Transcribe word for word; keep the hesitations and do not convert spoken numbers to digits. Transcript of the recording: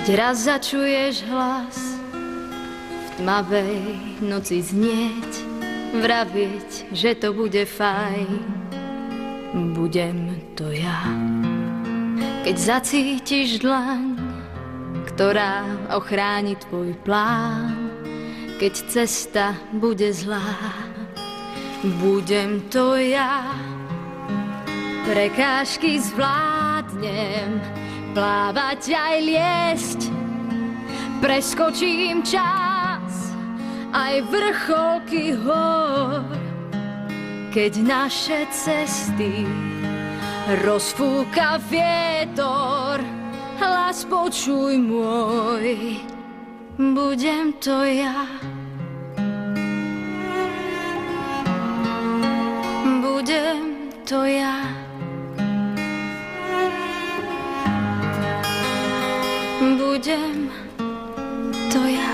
Keď raz začuješ hlas v tmavej noci znieť, vravieť, že to bude fajn, budem to ja. Keď zacítiš dlaň, ktorá ochráni tvoj plán, keď cesta bude zlá, budem to ja. Prekážky zvládnem, plávať aj liesť, preskočím čas, aj vrcholky hor. Keď naše cesty rozfúka vietor, hlas počuj môj, budem to ja. Budem to ja. Budem to ja.